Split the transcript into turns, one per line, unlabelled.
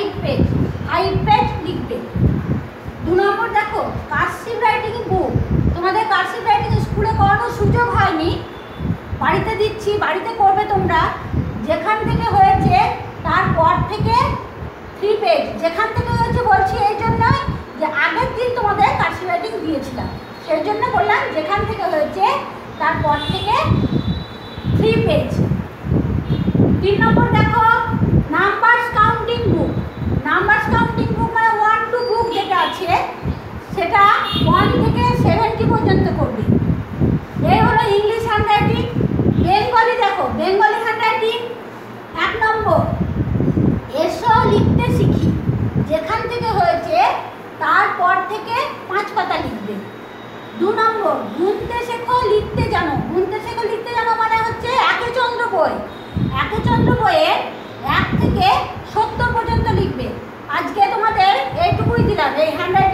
Page 5 page লিখবে। 2 নম্বর দেখো cursive writing বুক। তোমাদের কার্সিভ রাইটিং স্কুলে করানোর সুযোগ হয়নি, বাড়িতে দিচ্ছি, বাড়িতে করবে তোমরা। যেখান থেকে হয়েছে তারপর থেকে 3 পেজ, যেখান থেকে হয়েছে বলছি এই জন্য যে আগের দিন তোমাদের কার্সিভ রাইটিং দিয়েছিলাম, সেই জন্য বললাম যেখান থেকে হয়েছে তারপর থেকে 3 পেজ। 3 নম্বর দেখো numbers counting book. Numbers counting book মানে 1 to বুক যেটা আছে সেটা 1 থেকে 70 পর্যন্ত করবে। এই হলো ইংলিশ হ্যান্ডরাইটিং। বেঙ্গলি দেখো, বেঙ্গলি হ্যান্ডরাইটিং 1 নম্বর এসো লিখতে শিখি, যেখান থেকে হয়েছে তারপর থেকে 5 পাতা লিখবে। 2 নম্বর গুনতে শেখো লিখতে জানো। গুনতে শেখো লিখতে জানো মানে হচ্ছে একেচন্দ্র বই, একেচন্দ্র বইয়ের 1 থেকে 70 পর্যন্ত লিখবে। আজকে তোমাদের এইটুকুই দিলাম, এই হ্যান্ডরাইটিং